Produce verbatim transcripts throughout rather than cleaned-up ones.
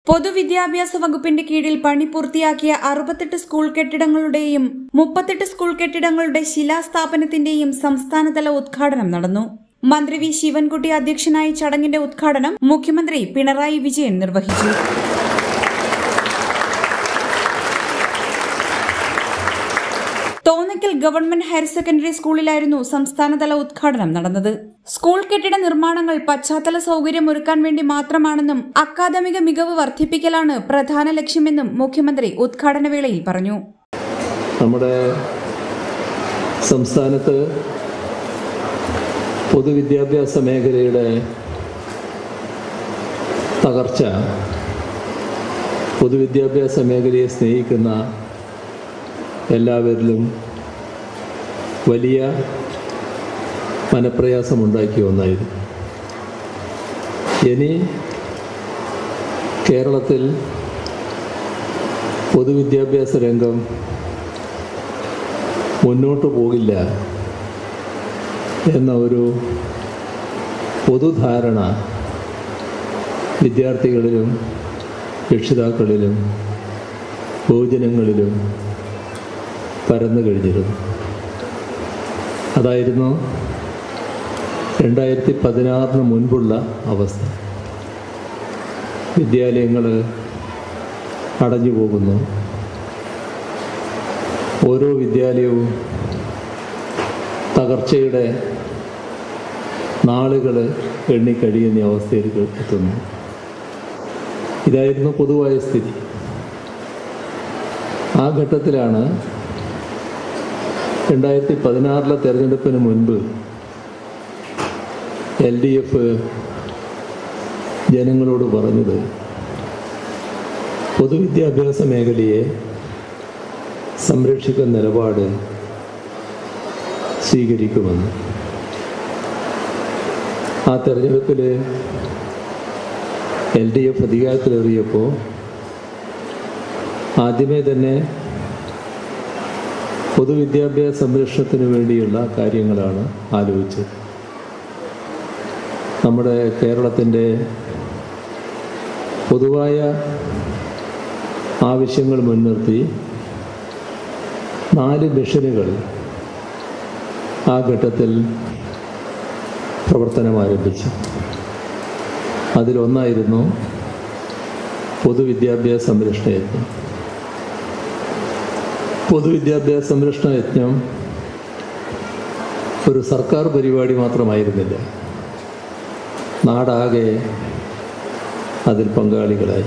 പൊതുവിദ്യാഭ്യാസ വകുപ്പിന്റെ കീഴിൽ പണി പൂർത്തിയാക്കിയ അറുപത്തെട്ട് സ്കൂൾ കെട്ടിടങ്ങളുടെയും മുപ്പത്തെട്ട് സ്കൂൾ കെട്ടിടങ്ങളുടെ ശിലാസ്ഥാപനത്തിന്റെയും സംസ്ഥാനതല ഉദ്ഘാടനം നടന്നു. മന്ത്രി വി ശിവൻകുട്ടി അധ്യക്ഷനായ ചടങ്ങിന്റെ ഉദ്ഘാടനം മുഖ്യമന്ത്രി പിണറായി വിജയൻ നിർവഹിച്ചു. തോന്നയ്ക്കൽ ഗവൺമെന്റ് ഹയർ സെക്കൻഡറി സ്കൂളിലായിരുന്നു സംസ്ഥാനതല ഉദ്ഘാടനം നടന്നത്. സ്കൂൾ കെട്ടിട നിർമ്മാണങ്ങൾ പശ്ചാത്തല സൌകര്യം ഒരുക്കാൻ വേണ്ടി മാത്രമാണെന്നും അക്കാദമിക മികവ് വർദ്ധിപ്പിക്കലാണ് പ്രധാന ലക്ഷ്യമെന്നും മുഖ്യമന്ത്രി ഉദ്ഘാടന വേളയിൽ പറഞ്ഞു. നമ്മുടെ സംസ്ഥാനത്ത് പൊതുവിദ്യാഭ്യാസ മേഖലയുടെ തകർച്ച പൊതുവിദ്യാഭ്യാസ മേഖലയെ സ്നേഹിക്കുന്ന എല്ലാവരിലും വലിയ മനപ്രയാസമുണ്ടാക്കിയ ഒന്നായിരുന്നു. ഇനി കേരളത്തിൽ പൊതുവിദ്യാഭ്യാസ രംഗം മുന്നോട്ട് പോകില്ല എന്ന ഒരു പൊതുധാരണ വിദ്യാർത്ഥികളിലും രക്ഷിതാക്കളിലും പൊതുജനങ്ങളിലും പരന്നു കഴിഞ്ഞിരുന്നു. അതായിരുന്നു രണ്ടായിരത്തി പതിനാറിന് മുൻപുള്ള അവസ്ഥ. വിദ്യാലയങ്ങൾ അടഞ്ഞു പോകുന്നു. ഓരോ വിദ്യാലയവും തകർച്ചയുടെ നാളുകൾ എണ്ണിക്കഴിയുന്ന അവസ്ഥയിൽ എത്തുന്നു. ഇതായിരുന്നു പൊതുവായ സ്ഥിതി. ആ ഘട്ടത്തിലാണ് രണ്ടായിരത്തി പതിനാറിലെ തെരഞ്ഞെടുപ്പിന് മുൻപ് എൽ ഡി എഫ് ജനങ്ങളോട് പറഞ്ഞത് പൊതുവിദ്യാഭ്യാസ മേഖലയെ സംരക്ഷിക്കുന്ന നിലപാട് സ്വീകരിക്കുമെന്ന്. ആ തെരഞ്ഞെടുപ്പിൽ എൽ ഡി എഫ് അധികാരത്തിലേറിയപ്പോൾ ആദ്യമേ തന്നെ പൊതുവിദ്യാഭ്യാസ സംരക്ഷണത്തിന് വേണ്ടിയുള്ള കാര്യങ്ങളാണ് ആലോചിച്ചത്. നമ്മുടെ കേരളത്തിൻ്റെ പൊതുവായ ആവശ്യങ്ങൾ മുൻനിർത്തി നാല് മിഷനുകൾ ആ ഘട്ടത്തിൽ പ്രവർത്തനം ആരംഭിച്ചു. അതിലൊന്നായിരുന്നു പൊതുവിദ്യാഭ്യാസ സംരക്ഷണ യജ്ഞം. പൊതുവിദ്യാഭ്യാസ സംരക്ഷണ യജ്ഞം ഒരു സർക്കാർ പരിപാടി മാത്രമായിരുന്നില്ല. നാടാകെ അതിൽ പങ്കാളികളായി.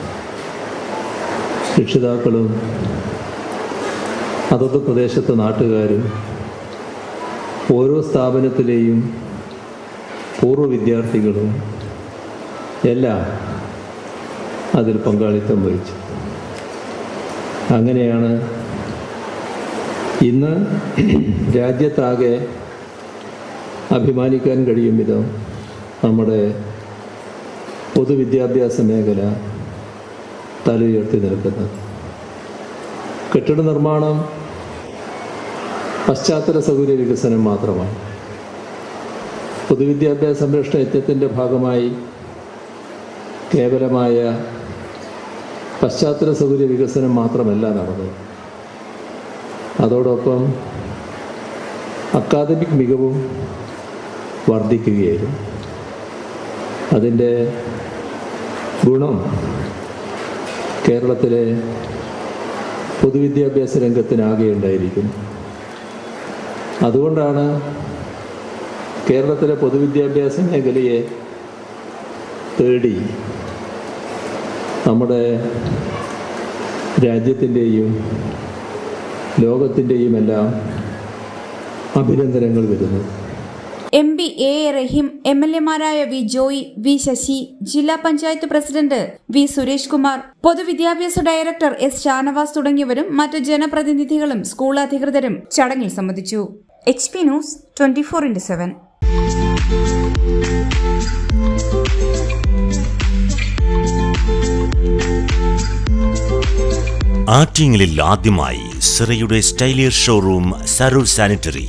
രക്ഷിതാക്കളും അതത് പ്രദേശത്തെ നാട്ടുകാരും ഓരോ സ്ഥാപനത്തിലെയും പൂർവ്വ വിദ്യാർത്ഥികളും എല്ലാം അതിൽ പങ്കാളിത്തം വഹിച്ചു. അങ്ങനെയാണ് ഇന്ന് രാജ്യത്താകെ അഭിമാനിക്കാൻ കഴിയും വിധം നമ്മുടെ പൊതുവിദ്യാഭ്യാസ മേഖല തലയുയർത്തി നിൽക്കുന്നത്. കെട്ടിട നിർമ്മാണം പശ്ചാത്തല സൗകര്യ വികസനം മാത്രമാണ്. പൊതുവിദ്യാഭ്യാസ സംരക്ഷണ യജ്ഞത്തിൻ്റെ ഭാഗമായി കേവലമായ പശ്ചാത്തല സൗകര്യ വികസനം മാത്രമല്ല നടന്നത്. അതോടൊപ്പം അക്കാദമിക് മികവും വർദ്ധിക്കുകയായിരുന്നു. അതിൻ്റെ ഗുണം കേരളത്തിലെ പൊതുവിദ്യാഭ്യാസ രംഗത്തിനാകെ ഉണ്ടായിരിക്കുന്നു. അതുകൊണ്ടാണ് കേരളത്തിലെ പൊതുവിദ്യാഭ്യാസ മേഖലയെ തേടി നമ്മുടെ രാജ്യത്തിൻ്റെയും ലോകത്തിൻ്റെയും എല്ലാം അഭിനന്ദനങ്ങൾ വരുന്നു. M P A A Rahim, M L എമാരായ വി ജോയി, വി ശശി, ജില്ലാ പഞ്ചായത്ത് പ്രസിഡന്റ് വി സുരേഷ് കുമാർ, പൊതുവിദ്യാഭ്യാസ ഡയറക്ടർ എസ് ഷാനവാസ് തുടങ്ങിയവരും മറ്റു ജനപ്രതിനിധികളും സ്കൂൾ അധികൃതരും ചടങ്ങിൽ സംബന്ധിച്ചു. H P news twenty four into seven. ആറ്റിങ്ങലിൽ ആദ്യമായി സിറയുടെ സ്റ്റൈലിയർ ഷോറൂം സരൂർ സാനിറ്ററി.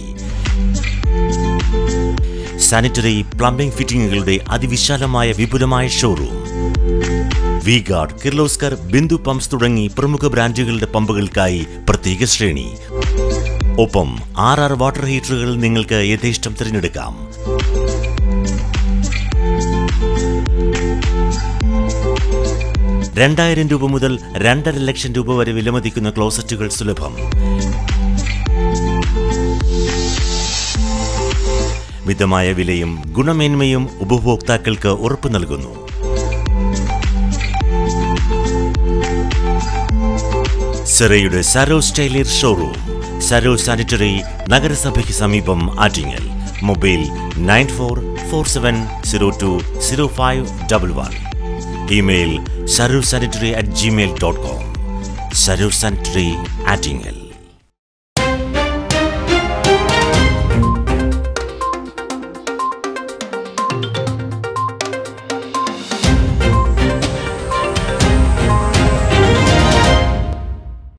സാനിറ്ററി പ്ലംബിംഗ് ഫിറ്റിംഗുകളുടെ അതിവിശാലമായ വിപുലമായ showroom. V guard, Kirloskar, Bindu pumps തുടങ്ങി പ്രമുഖ ബ്രാൻഡുകളുടെ പമ്പുകൾക്കായി പ്രത്യേക ശ്രേണി. ഒപ്പം ആർ ആർ വാട്ടർ ഹീറ്ററുകൾ നിങ്ങൾക്ക് യഥേഷ്ടം തിരഞ്ഞെടുക്കാം. രണ്ടായിരം രൂപ മുതൽ രണ്ടര ലക്ഷം രൂപ വരെ വിലമതിക്കുന്ന ക്ലോസറ്റുകൾ സുലഭം. മിതമായ വിലയും ഗുണമേന്മയും ഉപഭോക്താക്കൾക്ക് ഉറപ്പു നൽകുന്നു. സിറയുടെ Saros tiler showroom, Saros sanitary, നഗരസഭയ്ക്ക് സമീപം, Attingal. Mobile nine four four seven zero two zero five double one. Email Saros sanitary at Gmail dot com. Saros sanitary, Attingal.